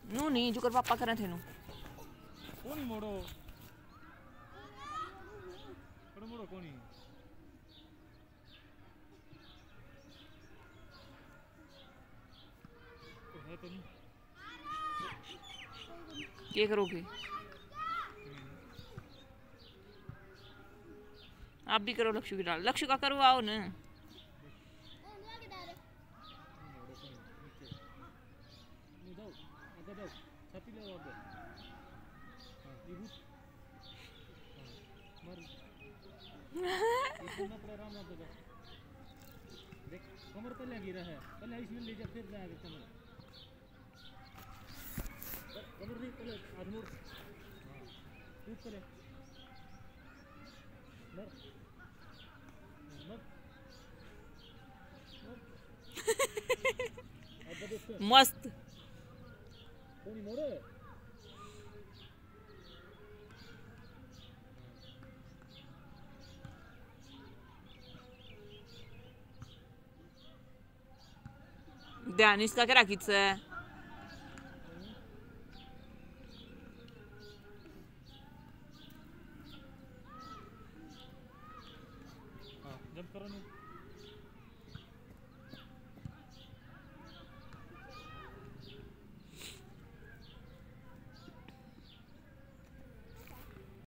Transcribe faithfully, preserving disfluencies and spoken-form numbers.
नू नहीं जो कर पापा करे थे नू कोनी मोड़ो मोड़ो मोड़ो कोनी तो है तो नहीं क्या करोगे आप भी करो लक्ष्य की डाल लक्ष्य का करो आओ ना छाती ले आगे हां ये भूत मर इतना पूरा राम नाम दे देख कमर पे लगी रहा है पहले इसमें ले जा फिर जाएगा कमर कमर नहीं पहले हाथ मोड़ हां कूद चले मर मर मस्त कोनी मोड़े ध्यान इसका क्या राखीच है हां जंप करो ना